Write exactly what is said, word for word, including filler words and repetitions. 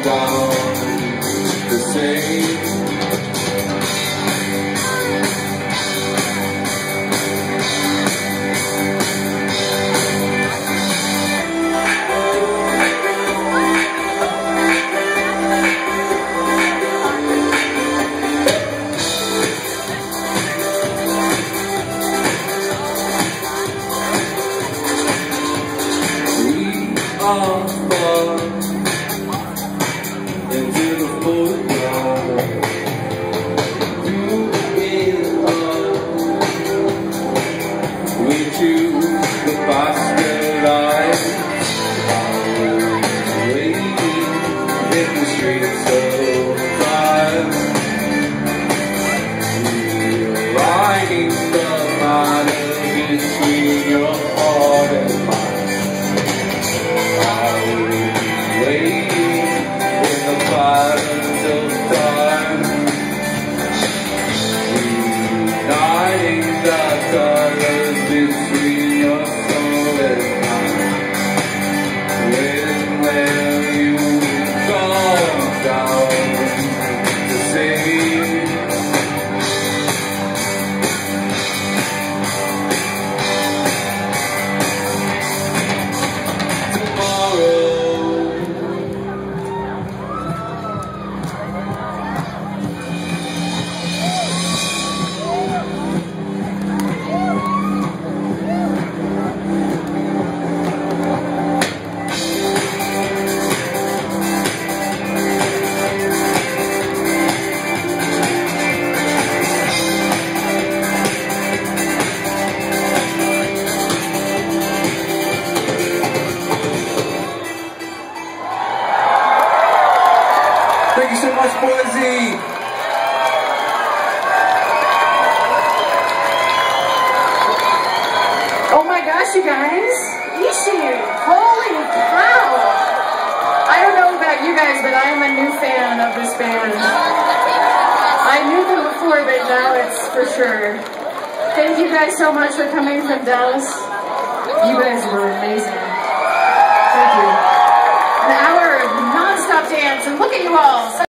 down the same. I'm far into the foreground. You in us, we choose the faster life. Waiting in the streets of time, rewriting the matter between your heart and mine. Waiting in the patterns of time, uniting the colors between your soul and mine. When will you come down to say? Thank you so much, Boise. Oh my gosh, you guys. Ishi, holy cow. I don't know about you guys, but I am a new fan of this band. I knew them before, but now it's for sure. Thank you guys so much for coming from Dallas. You guys were amazing. Thank you. An hour of non-stop dance, and look at you all.